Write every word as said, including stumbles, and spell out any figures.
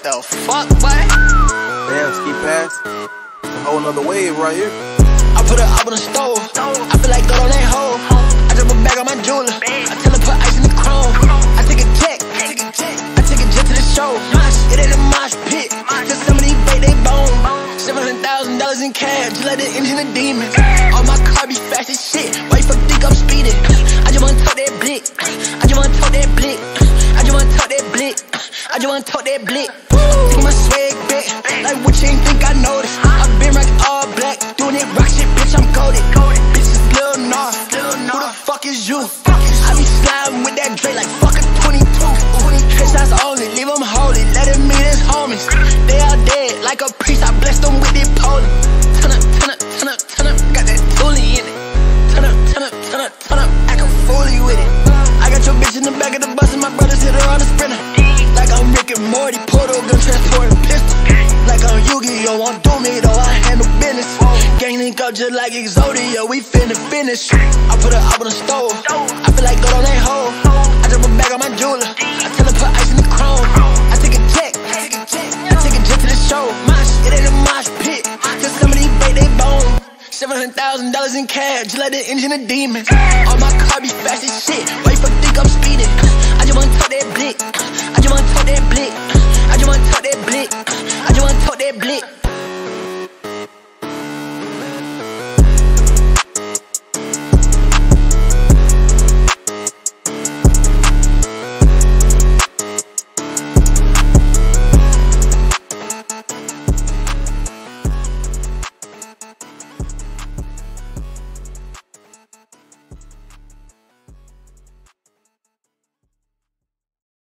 the fuck, boy? Damn, Skipass. A whole nother wave right here. I put her up on the stove. I feel like gold on that hoe. I drop a bag on my jeweler. I tell her put ice in the chrome. I take a check. I take a jet to the show. It ain't a mosh pit. Cause some of these bait they bone. Seven hundred thousand dollars in cash. Just let the engine a demon. All my car be fast as shit. Why you fuck think I'm speeding? I just wanna tote that blick. I just wanna tote that blick. I just wanna tote that blick. I just wanna tote that blick. Take my swag back. Like what you ain't think I noticed. I been rockin' all black. Doing it rock shit, bitch, I'm goated. Bitch is Lil Gnar. Who the fuck is you? I be sliding with that Dre like fuck a twenty-two. Head shots only, leave them holy. Let him meet his homies. They all dead like a priest. I blessed them with it poly. Turn up, turn up, turn up, turn up. Got that toolie in it. Turn up, turn up, turn up, turn up. I can fool you with it. I got your bitch in the back of the bus and my brothers hit her on a sprinter. Like I'm Rick and Morty, portal gun transporting pistol. Like I'm Yu-Gi-Oh, won't do me though, I handle business. Gang link up just like Exodia, we finna finish. I put her up on the stove. I feel like gold on that hoe. I drop a bag on my jeweler. I tell her put ice in the chrome. I take a check. I take a jet to the show. Mosh, it ain't a mosh pit. Cause some of these bait they bone. Seven hundred thousand dollars in cash, just let the engine a demon. All my car be fast as shit. Why you fuck think I'm speeding? I just wanna tote that blick. I just wanna tote that blick. I just wanna tote that blick. I just wanna tote that blick.